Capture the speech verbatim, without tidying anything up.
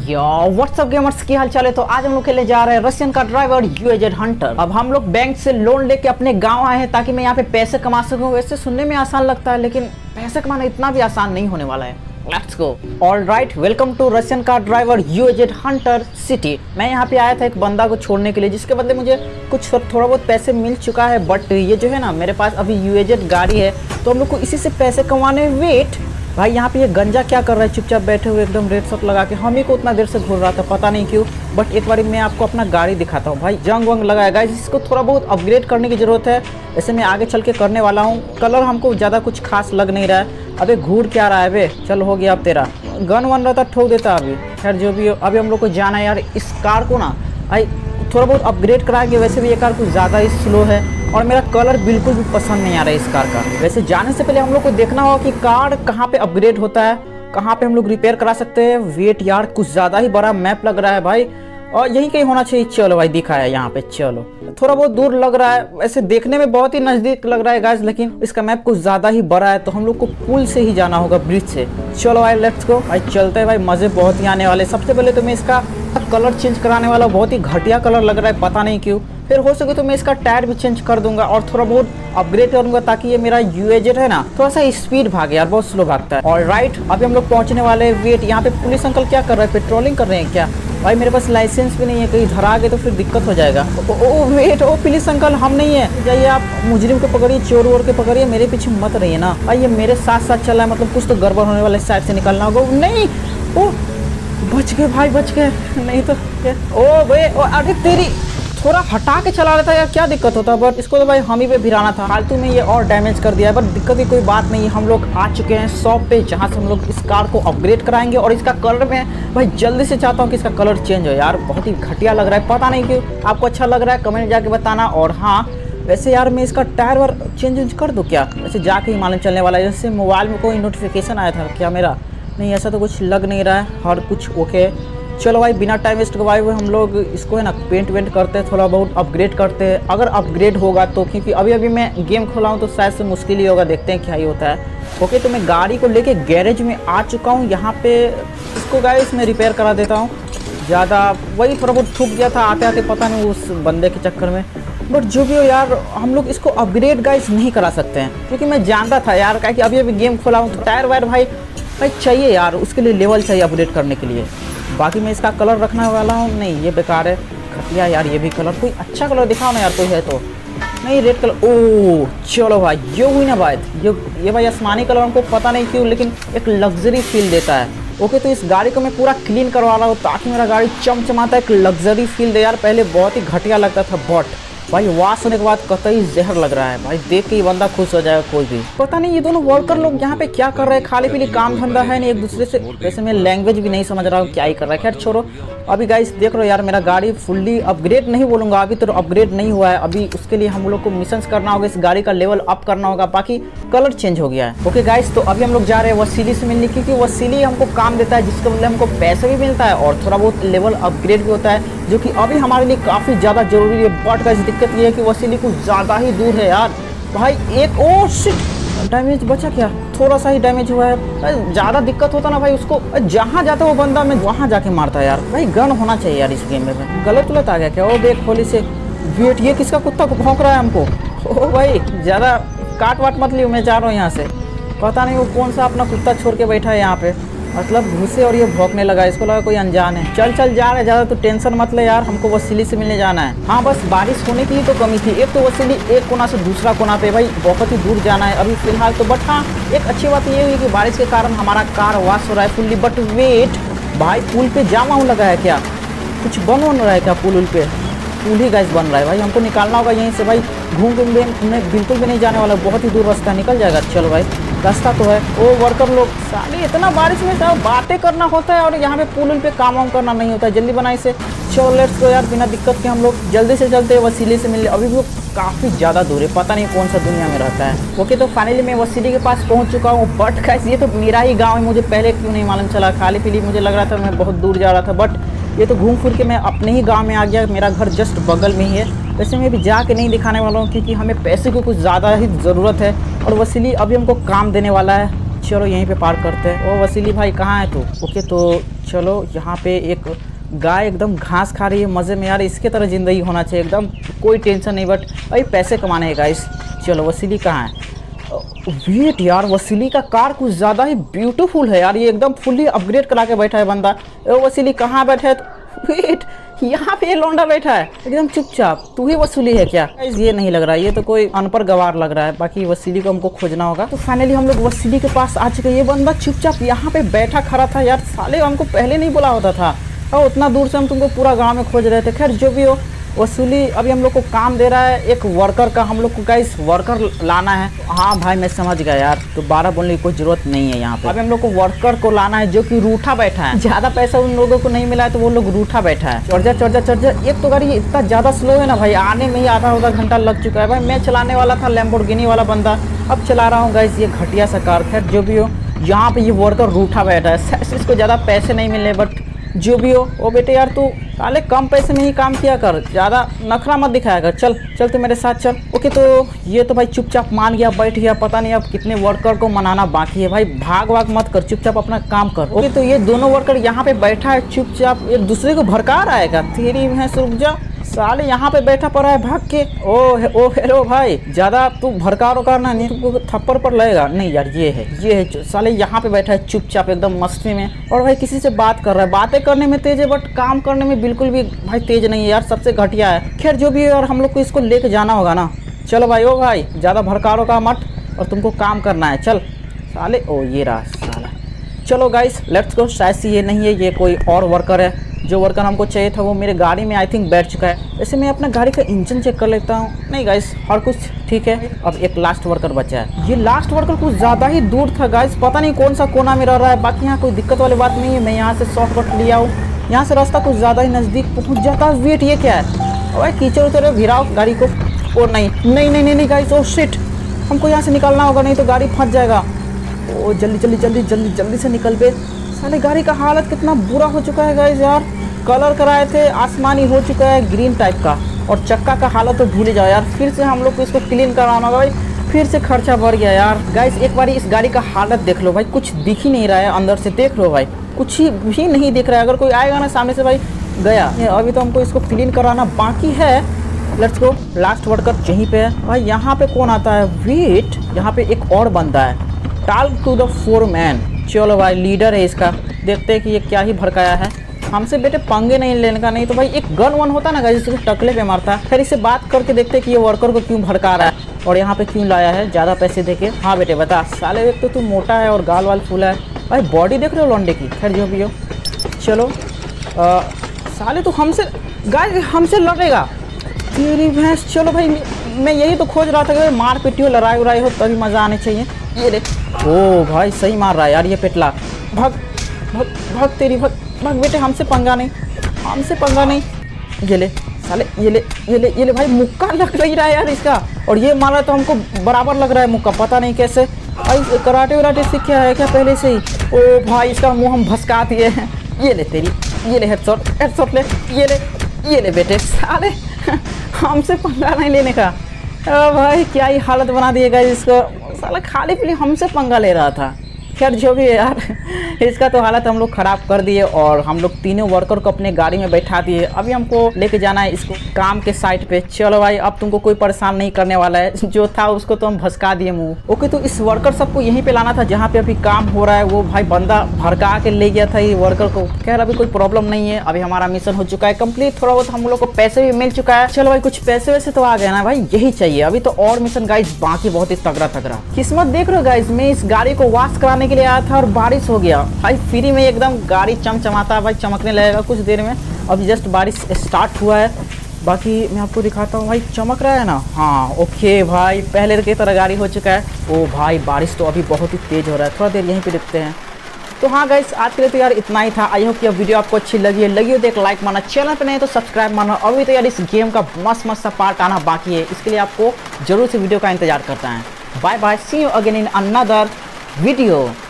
यो WhatsApp gamers की हाल चाल है। तो आज हम लोग खेलने जा रहे हैं रशियन का ड्राइवर यूएजेड हंटर। अब हम लोग बैंक से लोन लेके अपने गांव आए हैं ताकि मैं यहाँ पे पैसे कमा सकूं। वैसे सुनने में आसान लगता है लेकिन पैसे कमाना इतना भी आसान नहीं होने वाला है। Let's go. All right, welcome to Russian का ड्राइवर यूएजेड हंटर सिटी। मैं यहाँ पे आया था एक बंदा को छोड़ने के लिए, जिसके बदले मुझे कुछ थोड़ा बहुत पैसे मिल चुका है। बट ये जो है ना, मेरे पास अभी यूएजेड गाड़ी है तो हम लोग को इसी से पैसे कमाने। वेट भाई, यहाँ पे ये गंजा क्या कर रहा है चुपचाप बैठे हुए एकदम रेड शॉट लगा के। हम ही को उतना देर से घूर रहा था, पता नहीं क्यों। बट एक बार मैं आपको अपना गाड़ी दिखाता हूँ। भाई जंग वंग लगाया गाइस, इसको थोड़ा बहुत अपग्रेड करने की ज़रूरत है। ऐसे मैं आगे चल के करने वाला हूँ। कलर हमको ज़्यादा कुछ खास लग नहीं रहा है। अबे घूर क्या रहा है बे, चल हो गया अब तेरा। गन वन रहता ठोक देता अभी। खैर जो भी हो, अभी हम लोग को जाना है यार इस कार को ना भाई थोड़ा बहुत अपग्रेड कराएंगे। वैसे भी ये कार कुछ ज़्यादा ही स्लो है और मेरा कलर बिल्कुल भी पसंद नहीं आ रहा है इस कार का। वैसे जाने से पहले हम लोग को देखना होगा कि कार कहाँ पे अपग्रेड होता है, कहाँ पे हम लोग रिपेयर करा सकते हैं। वेट यार, कुछ ज़्यादा ही बड़ा मैप लग रहा है भाई, और यही कहीं होना चाहिए। चलो भाई, दिखा है यहाँ पे। चलो थोड़ा बहुत दूर लग रहा है, वैसे देखने में बहुत ही नज़दीक लग रहा है गाइस, लेकिन इसका मैप कुछ ज़्यादा ही बड़ा है तो हम लोग को पुल से ही जाना होगा, ब्रिज से। चलो भाई लेट्स गो। भाई चलते हैं भाई, मज़े बहुत ही आने वाले। सबसे पहले तो मैं इसका कलर चेंज कराने वाला, बहुत ही घटिया कलर लग रहा है, पता नहीं क्यों। फिर हो सके तो मैं इसका टायर भी चेंज कर दूंगा और थोड़ा बहुत अपग्रेड करूंगा ताकि ये मेरा यूएजेड है ना थोड़ा सा स्पीड भागे यार, बहुत स्लो भागता है। और राइट, अभी हम लोग पहुंचने वाले हैं। वेट, यहाँ पे पुलिस अंकल क्या कर रहे हैं, पेट्रोलिंग कर रहे हैं क्या? भाई मेरे पास लाइसेंस भी नहीं है, कहीं धरा गए तो फिर दिक्कत हो जाएगा। Oh, oh wait, oh police uncle हम नहीं है, जाइए आप मुजरिम को पकड़िए, चोर वोर के पकड़िए, मेरे पीछे मत रहिए ना। भाई ये मेरे साथ साथ चल रहा है, मतलब कुछ तो गड़बड़ होने वाला है, साइड से निकलना होगा। नहीं, ओ बच गए भाई, बच गए। नहीं तो ओ भाई, ओ अरे तेरी, थोड़ा हटा के चला रहा था यार, क्या दिक्कत होता। बट इसको तो भाई हम ही पे भिराना था, फालतू में ये और डैमेज कर दिया है। बट दिक्कत की कोई बात नहीं, हम लोग आ चुके हैं शॉप पे जहाँ से हम लोग इस कार को अपग्रेड कराएंगे। और इसका कलर में भाई जल्दी से चाहता हूँ कि इसका कलर चेंज हो यार, बहुत ही घटिया लग रहा है, पता नहीं क्यों। आपको अच्छा लग रहा है कमेंट जाके बताना। और हाँ वैसे यार, मैं इसका टायर वायर चेंज वेंज कर दूँ क्या? वैसे जाके ही मालूम चलने वाला है। जैसे मोबाइल में कोई नोटिफिकेशन आया था क्या मेरा? नहीं, ऐसा तो कुछ लग नहीं रहा है, हर कुछ ओके। चलो भाई, बिना टाइम वेस्ट करवाए हुए हम लोग इसको है ना पेंट वेंट करते हैं, थोड़ा बहुत अपग्रेड करते हैं। अगर अपग्रेड होगा तो, क्योंकि अभी अभी मैं गेम खोला हूँ तो शायद से मुश्किल ही होगा, देखते हैं क्या ही होता है। ओके, तो मैं गाड़ी को लेके गैरेज में आ चुका हूँ। यहाँ पे इसको गाइस मैं रिपेयर करा देता हूँ। ज़्यादा वही थोड़ा बहुत ठुक गया था आते आते, पता नहीं उस बंदे के चक्कर में। बट जो भी हो यार, हम लोग इसको अपग्रेड गाइस नहीं करा सकते हैं, क्योंकि मैं जानता था यार क्या कि अभी अभी गेम खोला हूँ तो टायर वायर भाई भाई चाहिए यार, उसके लिए लेवल चाहिए अपग्रेड करने के लिए। बाकी मैं इसका कलर रखने वाला हूँ। नहीं ये बेकार है, घटिया यार ये भी कलर। कोई अच्छा कलर दिखाओ ना यार, कोई है तो। नहीं रेड कलर, ओह चलो भाई, ये हुई ना बात। ये ये भाई आसमानी कलर हमको पता नहीं क्यों लेकिन एक लग्जरी फील देता है। ओके, तो इस गाड़ी को मैं पूरा क्लीन करवा रहा हूँ ताकि मेरा गाड़ी चमचमाता, एक लग्जरी फील दे यार। पहले बहुत ही घटिया लगता था, बट भाई वाश होने के बाद कतई जहर लग रहा है भाई, देख के ही बंदा खुश हो जाएगा कोई भी। पता नहीं ये दोनों वर्कर लोग यहाँ पे क्या कर रहे हैं, खाली पीली काम धंधा है नहीं एक दूसरे से। वैसे मैं लैंग्वेज भी नहीं समझ रहा हूँ क्या ही कर रहा है। खैर छोड़ो, अभी गाइस देख रहे हो यार, मेरा गाड़ी फुल्ली अपग्रेड नहीं बोलूँगा, अभी तो अपग्रेड नहीं हुआ है। अभी उसके लिए हम लोग को मिशंस करना होगा, इस गाड़ी का लेवल अप करना होगा। बाकी कलर चेंज हो गया है। ओके गाइस, तो अभी हम लोग जा रहे हैं वसीली से मिलने, क्योंकि वसीली हमको काम देता है, जिसके बदले हमको पैसे भी मिलता है और थोड़ा बहुत लेवल अपग्रेड भी होता है, जो कि अभी हमारे लिए काफ़ी ज़्यादा जरूरी है। बट गाइस दिक्कत ये है कि वसीली कुछ ज़्यादा ही दूर है यार। भाई एक ओ शिट, डैमेज बचा क्या? थोड़ा सा ही डैमेज हुआ है। ज़्यादा दिक्कत होता ना भाई, उसको जहाँ जाता वो बंदा मैं वहाँ जाके मारता है यार। भाई गन होना चाहिए यार इस गेम में। गलत गलत आ गया क्या? ओ देख खोली से। वेट, ये किसका कुत्ता भौंक रहा है हमको? ओ भाई ज़्यादा काट वाट मत लियो, मैं जा रहा हूँ यहाँ से। पता नहीं वो कौन सा अपना कुत्ता छोड़ के बैठा है यहाँ पे, मतलब घुसे और ये भौंकने लगा, इसको लगा कोई अनजान है। चल चल जा रहे, ज़्यादा तो टेंशन मत ले यार, हमको वसीली से मिलने जाना है। हाँ बस बारिश होने की ही तो कमी थी, एक तो वसीली एक कोना से दूसरा कोना पे, भाई बहुत ही दूर जाना है अभी फिलहाल तो। बट हाँ एक अच्छी बात ये हुई कि बारिश के कारण हमारा कार वॉश हो रहा है फुल्ली। बट वेट भाई, पुल पे जाम वाम लगा है क्या? कुछ बन बन रहा है क्या पुल उल पे? पुल ही गैस बन रहा है भाई, हमको निकालना होगा यहीं से भाई। घूम घूम मैं बिल्कुल भी नहीं जाने वाला, बहुत ही दूर रास्ता निकल जाएगा। चलो भाई रास्ता तो है। ओ वर्कर लोग साले, इतना बारिश में सब बातें करना होता है और यहाँ पे पुल पे काम वाम करना नहीं होता है। जल्दी बनाई से। चलो लेट्स गो यार, बिना दिक्कत के हम लोग जल्दी से चलते हैं वसीली से मिलने। अभी भी काफ़ी ज़्यादा दूर है, पता नहीं कौन सा दुनिया में रहता है। ओके, तो फाइनली मैं वसीली के पास पहुँच चुका हूँ। बट गाइस ये तो मेरा ही गाँव है, मुझे पहले क्यों नहीं मालूम चला। खाली पीली मुझे लग रहा था मैं बहुत दूर जा रहा था, बट ये तो घूम फिर के मैं अपने ही गांव में आ गया। मेरा घर जस्ट बगल में ही है। वैसे मैं भी जाके नहीं दिखाने वाला हूँ क्योंकि हमें पैसे की कुछ ज़्यादा ही ज़रूरत है और वसीली अभी हमको काम देने वाला है। चलो यहीं पे पार्क करते हैं। ओ वसीली भाई कहाँ है तू? ओके, तो चलो यहाँ पे एक गाय एकदम घास खा रही है मज़े में यार, इसके तरह ज़िंदगी होना चाहिए, एकदम कोई टेंशन नहीं। बट भाई पैसे कमाने हैं गाइस। चलो वसीली कहाँ है? वेट यार, वसीली का कार कुछ ज़्यादा ही ब्यूटीफुल है यार, ये एकदम फुल्ली अपग्रेड करा के बैठा है बंदा। ओ वसीली कहाँ बैठा है? वेट, यहाँ पे ये लौंडा बैठा है एकदम चुपचाप। तू ही वसूली है क्या? ये नहीं लग रहा है, ये तो कोई अनपढ़ गवार लग रहा है। बाकी वसीली को हमको खोजना होगा। तो फाइनली हम लोग वसीली के पास आ चुके हैं। ये बंदा चुपचाप यहाँ पे बैठा खड़ा था यार, साले हमको पहले नहीं बोला होता था और उतना दूर से हम तुमको पूरा गांव में खोज रहे थे। खैर जो भी हो, वसूली अभी हम लोग को काम दे रहा है एक वर्कर का, हम लोग को गाइस वर्कर लाना है। हाँ भाई मैं समझ गया यार, तो बारह बोलने की कोई जरूरत नहीं है यहाँ पे। अभी हम लोग को वर्कर को लाना है जो कि रूठा बैठा है, ज़्यादा पैसा उन लोगों को नहीं मिला है तो वो लोग रूठा बैठा है। चढ़ जा चढ़ जा चढ़ जा। एक तो गाड़ी इतना ज़्यादा स्लो है ना भाई, आने में ही आधा आधा घंटा लग चुका है। भाई मैं चलाने वाला था लैम्बोर्गिनी वाला बंदा, अब चला रहा हूँ गाइस ये घटिया सा कार। खैर जो भी हो, यहाँ पे ये वर्कर रूठा बैठा है, इसको ज़्यादा पैसे नहीं मिले। बट जो भी हो, ओ बेटे यार तू साले कम पैसे में ही काम किया कर, ज़्यादा नखरा मत दिखाया कर। चल चल तू मेरे साथ चल। ओके तो ये तो भाई चुपचाप मान गया, बैठ गया। पता नहीं अब कितने वर्कर को मनाना बाकी है। भाई भाग भाग मत कर, चुपचाप अपना काम कर। ओके तो ये दोनों वर्कर यहाँ पे बैठा है चुपचाप, एक दूसरे को भड़का रहा है क्या? तेरी भैंस, रुक जा साले, यहाँ पे बैठा पड़ा है भाग के। ओ ओ हेलो भाई, ज़्यादा तू भड़का रोका ना, नहीं तुमको थप्पड़ पर लगेगा। नहीं यार ये है ये है साले यहाँ पे बैठा है चुपचाप एकदम मस्ती में। और भाई किसी से बात कर रहा है, बातें करने में तेज है बट काम करने में बिल्कुल भी भाई तेज नहीं है यार, सबसे घटिया है। खैर जो भी है यार, हम लोग को इसको लेके जाना होगा ना। चलो भाई, ओ भाई ज़्यादा भड़का रोका मत, और तुमको काम करना है। चल साले, ओ ये रहा साला। चलो गाइस लेट्स गो। शायद से ये नहीं है, ये कोई और वर्कर है। जो वर्कर हमको चाहिए था वो मेरे गाड़ी में आई थिंक बैठ चुका है। वैसे मैं अपना गाड़ी का इंजन चेक कर लेता हूँ। नहीं गाइस, हर कुछ ठीक है। अब एक लास्ट वर्कर बचा है। ये लास्ट वर्कर कुछ ज़्यादा ही दूर था गाइस, पता नहीं कौन सा कोना में रह रहा है। बाकी यहाँ कोई दिक्कत वाली बात नहीं है, मैं यहाँ से शॉर्टकट लिया हूँ, यहाँ से रास्ता कुछ ज़्यादा ही नज़दीक पहुँच जाता है। वेट ये क्या है? भाई कीचड़ उचड़ भिराओ गाड़ी को। ओ नहीं नहीं नहीं नहीं गाइस, ओ शिट, हमको यहाँ से निकलना होगा, नहीं तो गाड़ी फंस जाएगा। ओ जल्दी जल्दी जल्दी जल्दी जल्दी से निकल पे। साले गाड़ी का हालत कितना बुरा हो चुका है गाइस यार, कलर कराए थे आसमानी हो चुका है ग्रीन टाइप का, और चक्का का हालत तो भूल जाओ यार। फिर से हम लोग को इसको क्लीन कराना होगा भाई, फिर से खर्चा बढ़ गया यार। गाइस एक बार इस गाड़ी का हालत देख लो भाई, कुछ दिख ही नहीं रहा है अंदर से, देख लो भाई कुछ ही भी नहीं दिख रहा है। अगर कोई आएगा ना सामने से भाई गया। अभी तो हमको इसको क्लीन कराना बाकी है। Let's go. लास्ट वर्कर यहीं पे है भाई। यहाँ पे कौन आता है? वेट, यहाँ पे एक और बंदा है, टॉक टू द फोरमैन। चलो भाई लीडर है इसका, देखते हैं कि ये क्या ही भड़काया है। हमसे बेटे पंगे नहीं लेने का, नहीं तो भाई एक गन वन होता ना गाइस, जिसको टकले पे मारता है। फिर इससे बात करके देखते हैं कि ये वर्कर को क्यों भड़का रहा है और यहाँ पे क्यों लाया है ज़्यादा पैसे देके। हाँ बेटे बता। साले एक तो तू मोटा है और गाल वाल फूला है भाई, बॉडी देख रहे हो लौंडे की। खैर जो भी हो, चलो आ, साले तू हमसे गाइस हमसे लड़ेगा तेरी भैंस। चलो भाई मैं यही तो खोज रहा था कि मार पीटी हो, लड़ाई उड़ाई हो, तभी मज़ा आने चाहिए। ये देख, ओ भाई सही मार रहा है यार ये पेटला। भाग भाग भाग तेरी भाग भाग बेटे, हमसे पंगा नहीं, हमसे पंगा नहीं। ये ले साले, ये ले ये ले ये ले भाई, मुक्का लग रही रहा है यार इसका, और ये मारा तो हमको बराबर लग रहा है मुक्का, पता नहीं कैसे। भाई कराटे वराटे सीखा है क्या पहले से ही? ओ भाई इसका मुँह हम भसका दिए हैं। ये ले तेरी, ये ले हेडशॉट हेडशॉट ले, ये ले ये ले बेटे। साले हमसे पंगा नहीं लेने का। ओ भाई क्या ही हालत बना दिएगा इसको, साला खाली पीली हमसे पंगा ले रहा था। खैर जो भी है यार, इसका तो हालत हम लोग ख़राब कर दिए, और हम लोग तीनों वर्कर को अपने गाड़ी में बैठा दिए। अभी हमको लेके जाना है इसको काम के साइट पे। चलो भाई अब तुमको कोई परेशान नहीं करने वाला है, जो था उसको तो हम भसका दिए मुँह। ओके तो इस वर्कर सबको यहीं पे लाना था जहाँ पे अभी काम हो रहा है। वो भाई बंदा भड़का के ले गया था ये वर्कर को। खैर अभी कोई प्रॉब्लम नहीं है, अभी हमारा मिशन हो चुका है कंप्लीट। थोड़ा बहुत हम लोग को पैसे भी मिल चुका है। चलो भाई कुछ पैसे वैसे तो आ गए ना भाई, यही चाहिए। अभी तो और मिशन गाइस बाकी बहुत ही तगड़ा तगड़ा। किस्मत देख रहे हो गाइस, मैं इस गाड़ी को वॉश कराने के लिए आया था और बारिश हो गया भाई, फ्री में एकदम गाड़ी चमचमाता भाई, चमकने लगेगा कुछ देर में। अभी जस्ट बारिश स्टार्ट हुआ है, बाकी मैं आपको दिखाता हूँ भाई, चमक रहा है ना। हाँ ओके भाई, पहले की तरह गाड़ी हो चुका है। ओ भाई बारिश तो अभी बहुत ही तेज हो रहा है, थोड़ा देर यहीं पे देखते हैं। तो हाँ गाइस आज के लिए तो यार इतना ही था। आई होप कि वीडियो आपको अच्छी लगी है, लगी हो तो एक लाइक मारना, चैनल पे नहीं तो सब्सक्राइब मारना। अभी तो यार इस गेम का मस्त मस्त सा पार्ट आना बाकी है, इसके लिए आपको जरूर से वीडियो का इंतजार करता है। Bye bye, see you again in another video.